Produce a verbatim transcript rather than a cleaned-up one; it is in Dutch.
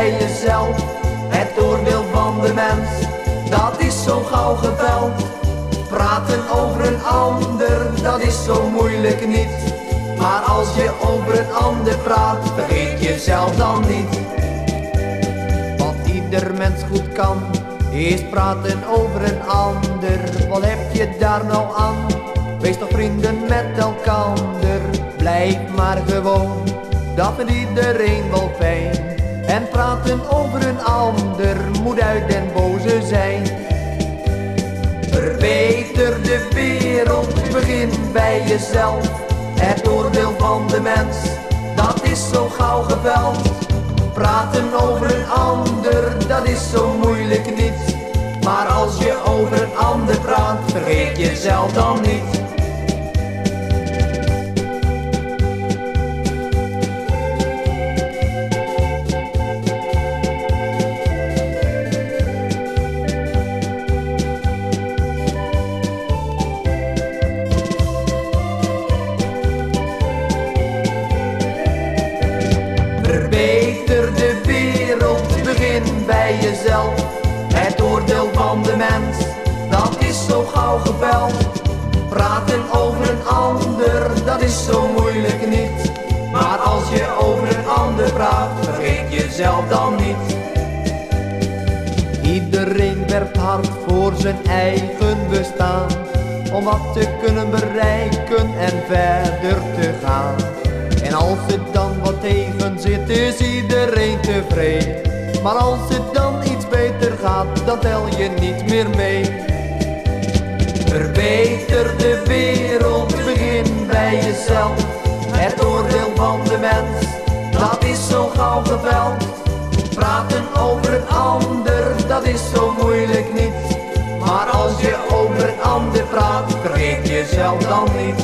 bij jezelf. Het oordeel van de mens, dat is zo gauw geveld. Praten over een ander, dat is zo moeilijk niet. Maar als je over een ander praat, vergeet jezelf dan niet. Wat ieder mens goed kan, is praten over een ander. Wat heb je daar nou aan? Wees toch vrienden met elkander. Blijf maar gewoon, dat vindt iedereen wel fijn. En praten over een ander moet uit den boze zijn. Verbeter de wereld, begin bij jezelf. Het oordeel van de mens, dat is zo gauw geveld. Praten over een ander, dat is zo moeilijk niet. Maar als je over een ander praat, vergeet jezelf dan niet. Verbeter de wereld, begin bij jezelf. Het oordeel van de mens, dat is zo gauw geveld. Praten over een ander, dat is zo moeilijk niet. Maar als je over een ander praat, vergeet jezelf dan niet. Iedereen werkt hard voor zijn eigen bestaan, om wat te kunnen bereiken en verder te gaan. En als het dan wat tegen zit, is iedereen tevreden. Maar als het dan iets beter gaat, dan tel je niet meer mee. Verbeter de wereld, begin bij jezelf. Het oordeel van de mens, dat is zo gauw geveld. Praten over een ander, dat is zo moeilijk niet. Maar als je over een ander praat, vergeet jezelf dan niet.